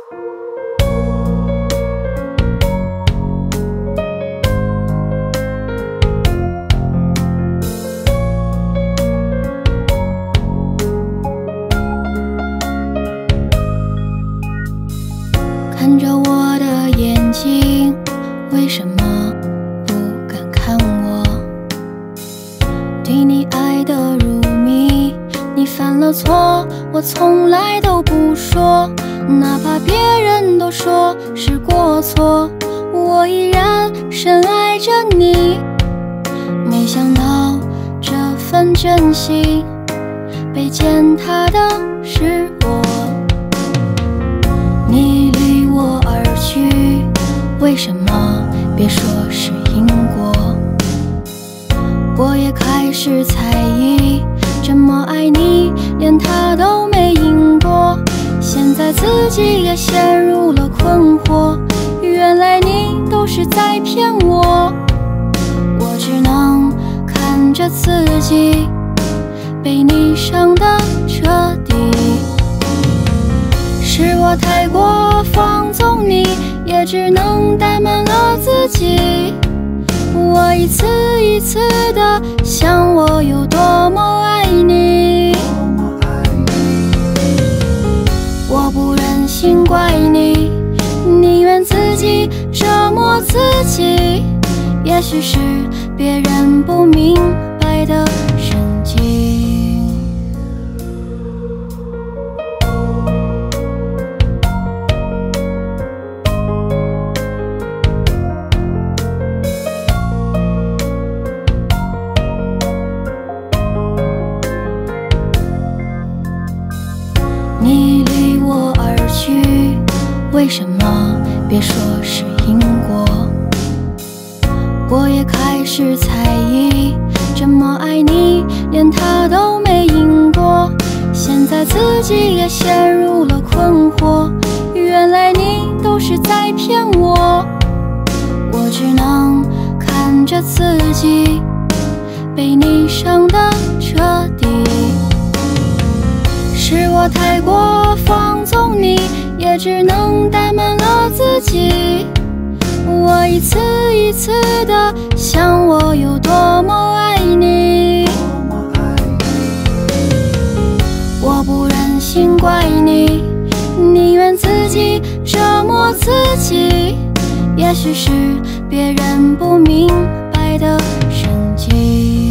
看着我的眼睛，为什么不敢看我？对你爱得入迷，你犯了错，我从来都不说，哪怕别人都说是过错，我依然深爱着你。没想到这份真心被践踏的是我。你离我而去，为什么别说是因果？我也开始猜疑，这么爱你，连他都没赢过。现在自己也陷入了困惑，原来你都是在骗我。我只能看着自己被你伤得彻底。是我太过放纵你，也只能怠慢了自己。我一次一次地想我有多么爱你，我不忍心怪你，宁愿自己折磨自己。也许是别人不明白的神经。你离我而去，为什么别说是因果？我也开始猜疑，这么爱你，连他都没赢过。现在自己也陷入了困惑，原来你都是在骗我。我只能看着自己被你伤得彻底。是我太过放纵你，也只能怠慢了自己。我一次一次地想我有多么爱你，我不忍心怪你，宁愿自己折磨自己。也许是别人不明白的神经。